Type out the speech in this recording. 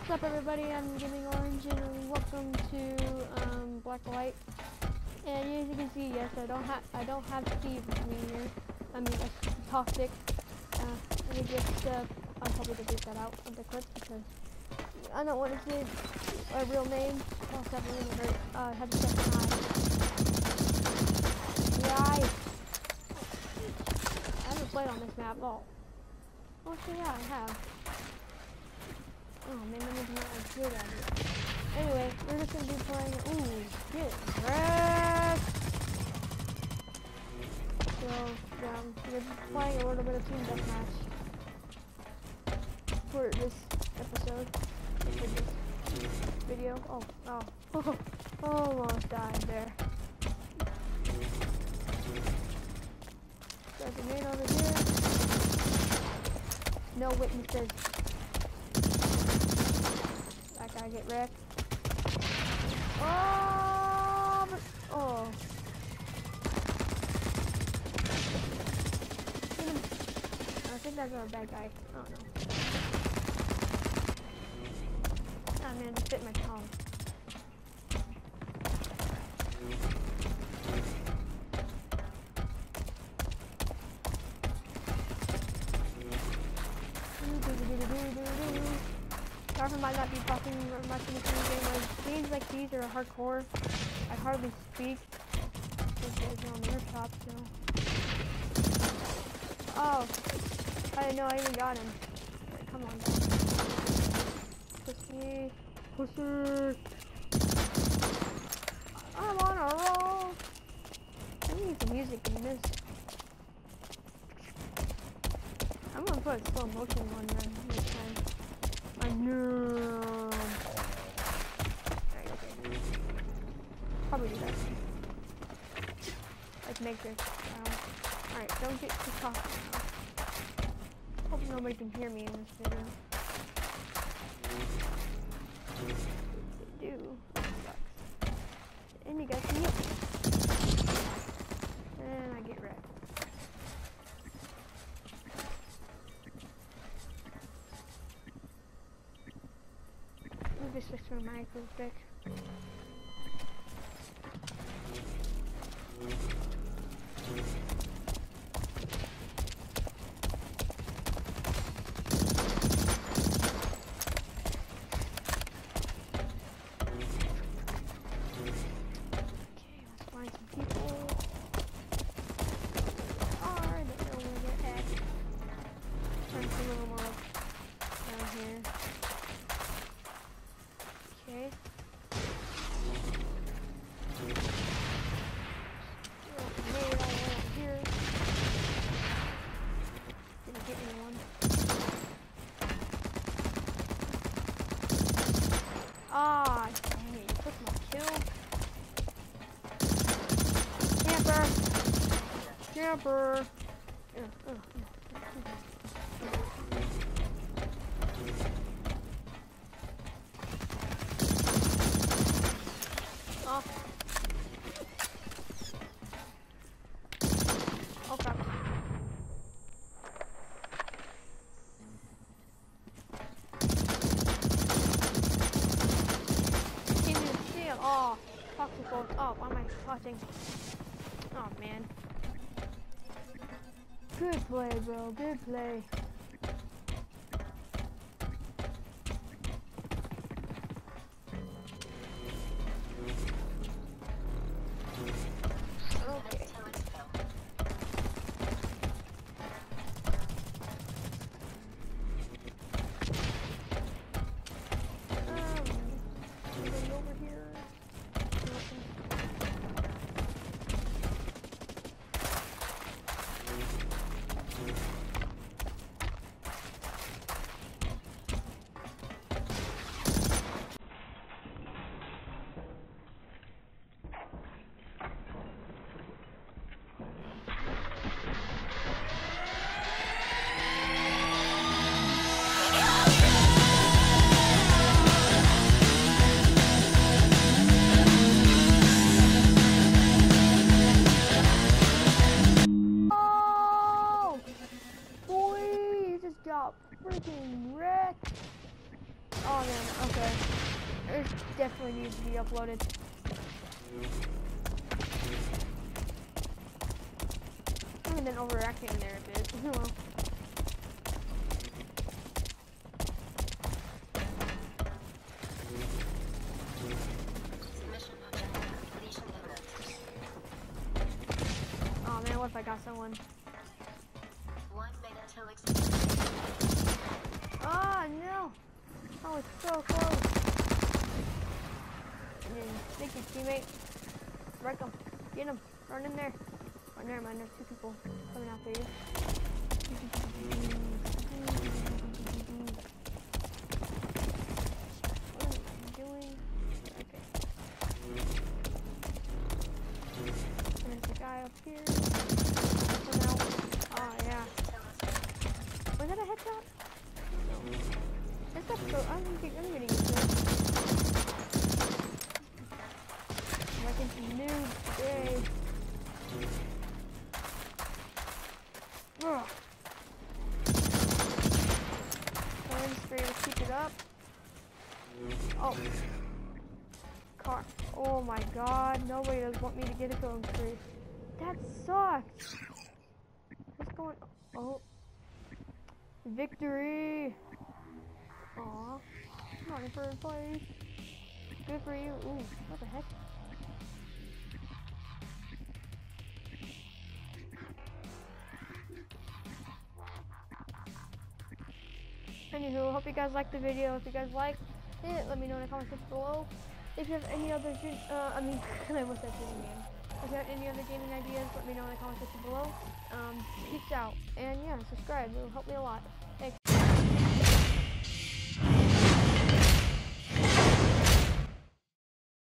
What's up, everybody? I'm Gaming Orange, and welcome to Black Light. And as you can see, yes, I don't have Steve with me here. I mean, Toxic. Let me just I'm probably gonna take that out of the clip because I don't want to say a real name. I'll have to check an eye. I haven't played on this map. Oh, actually, yeah, I have. Oh man, I'm not good at it. Anyway, we're just gonna be playing. Ooh, get wrecked! So, we're playing a little bit of team deathmatch for this episode, for this video. Oh, almost died there. There's a man over here. No witnesses. That guy get wrecked. Oh. I think that's a bad guy. I don't know. Ah man, just bit my tongue. Sorry, might not be talking much in this game. Like, games like these are hardcore. I hardly speak. There's no mirror shops, so. Oh, I didn't know I even got him. Right, come on. Pussy. Pussy. I'm on a roll. I need some music in this. I'm gonna put a slow motion one then this time. I know. Alright, okay. Probably do that. Like make this. Alright, don't get too cocky now. Hope nobody can hear me in this video. They do. That sucks. And you guys can hear me. And I get wrecked. Just switch my mic real quick. Okay, let's find some people. I don't know where they're at. Find some little more down here. Okay. Here. Didn't get anyone. Ah, dang it, you took my kill. Camper! Camper! Oh crap. Can't even see him. Oh, toxic. Oh, why am I touching? Oh man. Good play, bro. Good play. Okay. Over here. freaking wrecked. Oh man, okay. This definitely needs to be uploaded. I haven't been overreacting in there a bit. Oh well. Oh man, what if I got someone? 1 minute till extinction. Oh no! I was so close. And then stick your teammate. Wreck him. Get him. Run in there. Oh, never mind. There's two people coming after you. What am I doing? Okay. There's the guy up here. One out. Oh yeah. Was that a headshot? This episode, I'm getting into it. Like it's new day. Ugh. Orange spray to keep it up. Oh. Car. Oh my god, nobody does want me to get a killing spree. That sucks. What's going on? Oh. Victory. Aw, not in first place. Good for you. Ooh, what the heck? Anywho, hope you guys liked the video. If you guys liked it, let me know in the comments section below. If you have any other, what's that shooting game? If you have any other gaming ideas, let me know in the comments section below. Peace out. And yeah, subscribe. It'll help me a lot.